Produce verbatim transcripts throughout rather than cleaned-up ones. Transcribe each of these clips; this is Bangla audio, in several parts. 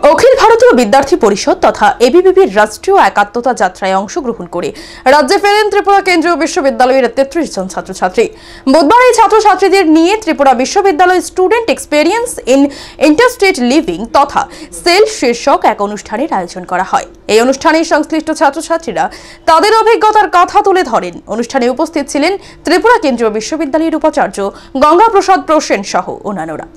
অখিল ভারতীয় বিদ্যার্থী পরিষদ তথা এবিভিপির রাষ্ট্রীয় একাত্মতা যাত্রায় অংশগ্রহণ করে রাজ্যে ফেরেন ত্রিপুরা কেন্দ্রীয় বিশ্ববিদ্যালয়ের তেত্রিশ জন ছাত্রছাত্রী। বুধবার এই ছাত্রছাত্রীদের নিয়ে ত্রিপুরা বিশ্ববিদ্যালয় student experience in interstate living তথা সেল শীর্ষক এক অনুষ্ঠানের আয়োজন করা হয়। এই অনুষ্ঠানে সংশ্লিষ্ট ছাত্রছাত্রীরা তাদের অভিজ্ঞতার কথা তুলে ধরেন। অনুষ্ঠানে উপস্থিত ছিলেন ত্রিপুরা কেন্দ্রীয় বিশ্ববিদ্যালয়ের উপাচার্য গঙ্গা প্রসাদ প্রসেন সহ অন্যান্যরা।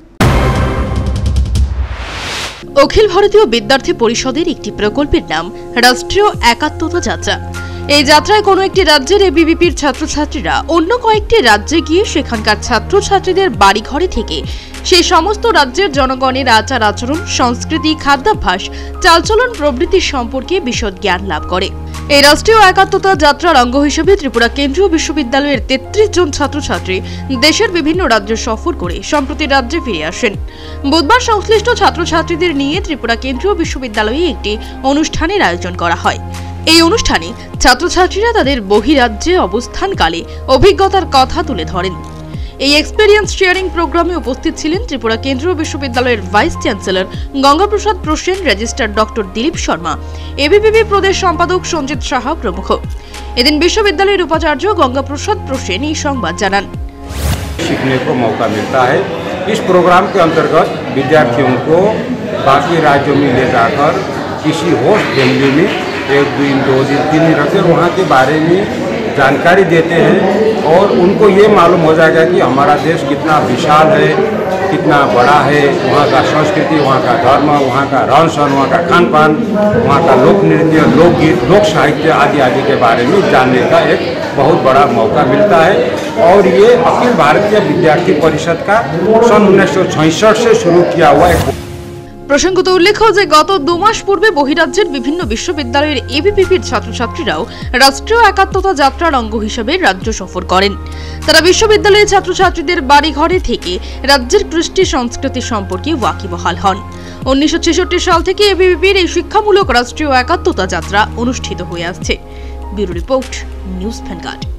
অখিল ভারতীয় বিদ্যার্থী পরিষদের একটি প্রকল্পের নাম রাষ্ট্রীয় একাত্মতা যাত্রা। এই যাত্রায় কোনো একটি রাজ্যের এবিভিপির ছাত্রছাত্রীরা অন্য কয়েকটি রাজ্যে গিয়ে সেখানকার ছাত্রছাত্রীদের বাড়িঘরে থেকে সেই সমস্ত রাজ্যের জনগণের আচার আচরণ, সংস্কৃতি, খাদ্যাভ্যাস, চালচলন প্রভৃতি সম্পর্কে বিশদ জ্ঞান লাভ করে। এই রাষ্ট্রীয় একাত্মতা যাত্রার অঙ্গ হিসেবে ত্রিপুরা কেন্দ্রীয় বিশ্ববিদ্যালয়ের তেত্রিশ জন ছাত্রছাত্রী দেশের বিভিন্ন রাজ্য সফর করে সম্প্রতি রাজ্যে ফিরে আসেন। বুধবার সংশ্লিষ্ট ছাত্রছাত্রীদের নিয়ে ত্রিপুরা কেন্দ্রীয় বিশ্ববিদ্যালয়ে একটি অনুষ্ঠানের আয়োজন করা হয়। এই অনুষ্ঠানে ছাত্রছাত্রীরা তাদের বহিরাজ্যে অবস্থানকালে অভিজ্ঞতার কথা তুলে ধরেন। এই এক্সপেরিয়েন্স শেয়ারিং প্রোগ্রামে উপস্থিত ছিলেন ত্রিপুরা কেন্দ্রীয় বিশ্ববিদ্যালয়ের vice chancellor Gangaprasad Prasen, registrar doctor Dilip Sharma, ABVP প্রদেশ সম্পাদক সঞ্জিত সাহা প্রমুখ। এদিন বিশ্ববিদ্যালয়ের উপাচার্য গঙ্গাপ্রসাদ প্রসেন এই সংবাদ জানান। सीखने को मौका मिलता है। इस प्रोग्राम के अंतर्गत विद्यार्थियों को बाकी राज्यों में ले जाकर किसी होस्ट फैमिली में एक दिन दो दिन तीन दिन रखकर वहाँ के बारे में जानकारी देते हैं और उनको ये मालूम हो जाएगा कि हमारा देश कितना विशाल है, कितना बड़ा है, वहाँ का संस्कृति, वहाँ का धर्म, वहाँ का रहन सहन, वहाँ का खान पान, वहाँ का लोक नृत्य, लोकगीत, लोक साहित्य आदि आदि के बारे में जानने का एक बहुत बड़ा मौका मिलता है। और ये अखिल भारतीय विद्यार्थी परिषद का सन उन्नीस सौ छियासठ से शुरू किया हुआ एक প্রসঙ্গত উল্লেখ্য যে গত দু মাস পূর্বে বহিরাজ্যের বিভিন্ন বিশ্ববিদ্যালয়ের এবিভিপির ছাত্রছাত্রীরাও রাষ্ট্রীয় একাত্মতা যাত্রার অঙ্গ হিসেবে রাজ্য সফর করেন। তারা বিশ্ববিদ্যালয়ের ছাত্রছাত্রীদের বাড়ি ঘরে থেকে রাজ্যের কৃষ্টি সংস্কৃতি সম্পর্কে ওয়াকিবহাল হন। উনিশশো ছেষট্টি সাল থেকে এবিভিপির এই শিক্ষামূলক রাষ্ট্রীয় একাত্মতা যাত্রা অনুষ্ঠিত হয়ে আসছে। Bureau report, News vanguard.